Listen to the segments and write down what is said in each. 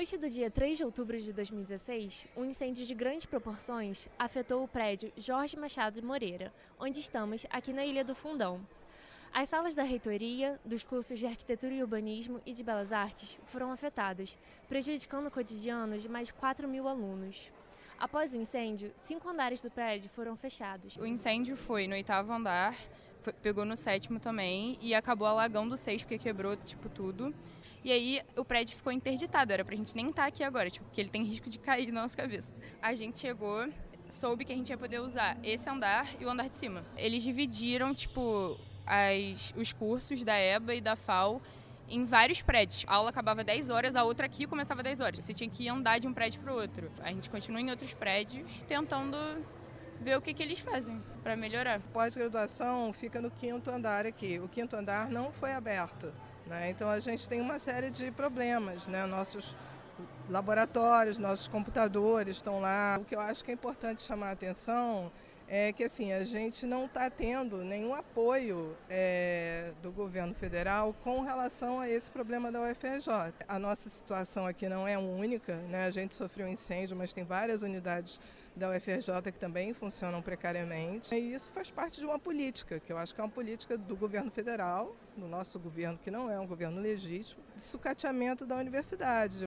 noite do dia 3 de outubro de 2016, um incêndio de grandes proporções afetou o prédio Jorge Machado Moreira, onde estamos aqui na Ilha do Fundão. As salas da reitoria, dos cursos de Arquitetura e Urbanismo e de Belas Artes foram afetadas, prejudicando o cotidiano de mais de 4.000 alunos. Após o incêndio, 5 andares do prédio foram fechados. O incêndio foi no 8º andar, pegou no 7º também e acabou alagando o 6º, porque quebrou tudo. E aí o prédio ficou interditado, era pra gente nem estar aqui agora, porque ele tem risco de cair na nossa cabeça. A gente chegou, soube que a gente ia poder usar esse andar e o andar de cima. Eles dividiram, os cursos da EBA e da FAO em vários prédios. A aula acabava 10 horas, a outra aqui começava 10 horas. Você tinha que andar de um prédio para o outro. A gente continua em outros prédios, tentando ver o que eles fazem para melhorar. Pós-graduação fica no 5º andar aqui. O 5º andar não foi aberto, né? Então a gente tem uma série de problemas, né? Nossos laboratórios, nossos computadores estão lá. O que eu acho que é importante chamar a atenção é que assim, a gente não está tendo nenhum apoio do governo federal com relação a esse problema da UFRJ. A nossa situação aqui não é única, né? A gente sofreu um incêndio, mas tem várias unidades da UFRJ que também funcionam precariamente. E isso faz parte de uma política, que eu acho que é uma política do governo federal, do nosso governo, que não é um governo legítimo, de sucateamento da universidade.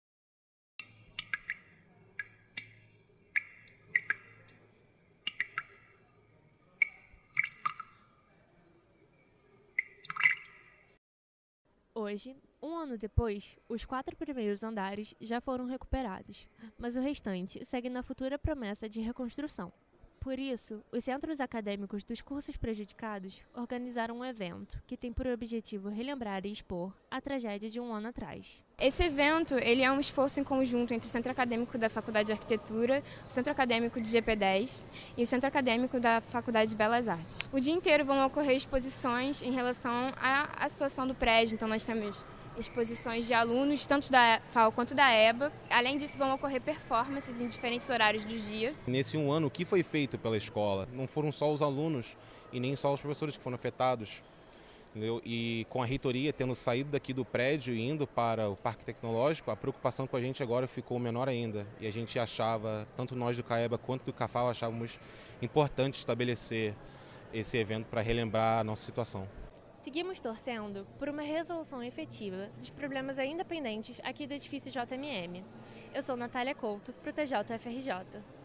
Hoje, um ano depois, os 4 primeiros andares já foram recuperados, mas o restante segue na futura promessa de reconstrução. Por isso, os centros acadêmicos dos cursos prejudicados organizaram um evento que tem por objetivo relembrar e expor a tragédia de um ano atrás. Esse evento ele é um esforço em conjunto entre o Centro Acadêmico da Faculdade de Arquitetura, o Centro Acadêmico de GP10 e o Centro Acadêmico da Faculdade de Belas Artes. O dia inteiro vão ocorrer exposições em relação à situação do prédio, então nós temos exposições de alunos, tanto da FAO quanto da EBA. Além disso, vão ocorrer performances em diferentes horários do dia. Nesse um ano, o que foi feito pela escola? Não foram só os alunos e nem só os professores que foram afetados. Entendeu? E com a reitoria tendo saído daqui do prédio e indo para o Parque Tecnológico, a preocupação com a gente agora ficou menor ainda. E a gente achava, tanto nós do CAEBA quanto do CAFAO, achávamos importante estabelecer esse evento para relembrar a nossa situação. Seguimos torcendo por uma resolução efetiva dos problemas ainda pendentes aqui do edifício JMM. Eu sou Natália Couto, para o TJ UFRJ.